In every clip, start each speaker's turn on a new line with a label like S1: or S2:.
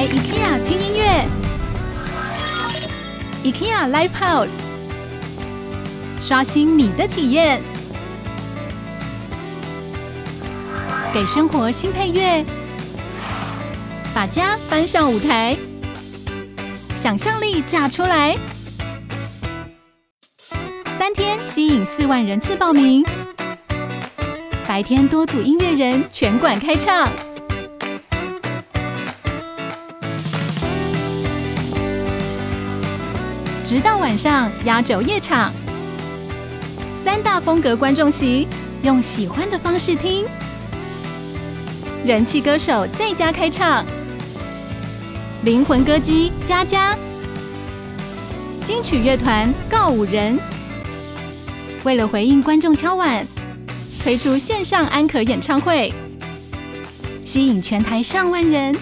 S1: 来 IKEA 听音乐 ，IKEA Live House， 刷新你的体验，给生活新配乐，把家搬上舞台，想象力炸出来。3天吸引4万人次报名，白天多组音乐人全馆开唱。直到晚上压轴夜场，3大风格观众席，用喜欢的方式听。人气歌手在家开唱，灵魂歌姬佳佳，金曲乐团告五人，为了回应观众敲碗，推出线上安可演唱会，吸引全台上万人。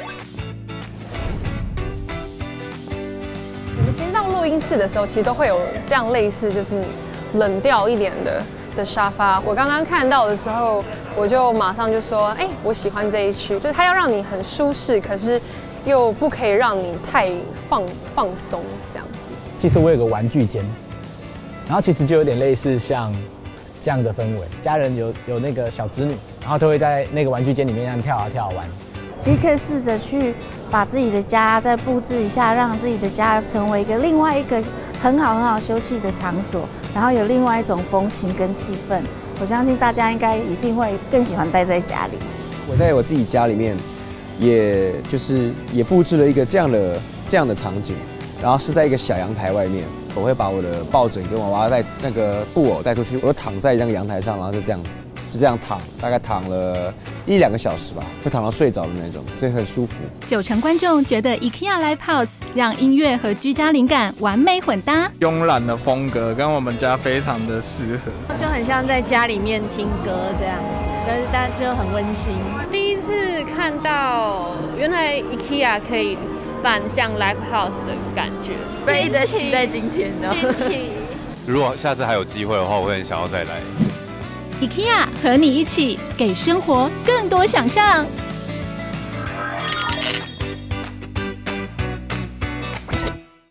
S2: 录音室的时候，其实都会有这样类似就是冷调一点的沙发。我刚刚看到的时候，我就马上就说：“哎，我喜欢这一区，就是它要让你很舒适，可是又不可以让你太放松这样子。”
S3: 其实我有个玩具间，然后其实就有点类似像这样的氛围，家人有那个小侄女，然后都会在那个玩具间里面这样跳啊跳啊玩。
S4: 其实可以试着去把自己的家再布置一下，让自己的家成为另外一个很好休憩的场所，然后有另外一种风情跟气氛。我相信大家应该一定会更喜欢待在家里。
S5: 我在我自己家里面，也布置了一个这样的场景，然后是在一个小阳台外面。我会把我的抱枕跟娃娃带那个布偶带出去，我就躺在那个阳台上，然后就这样子。就这样躺，大概躺了1、2个小时吧，会躺到睡着的那种，所以很舒服。
S1: 90%观众觉得 IKEA Live House 让音乐和居家灵感完美混搭，
S6: 慵懒的风格跟我们家非常的适合，
S7: 就很像在家里面听歌这样子，但就很温馨。
S8: 第一次看到原来 IKEA 可以办像 Live House 的感觉，
S7: 非常的期待今天的
S8: 心情。
S9: 如果下次还有机会的话，我会很想要再来。
S1: IKEA 和你一起给生活更多想象。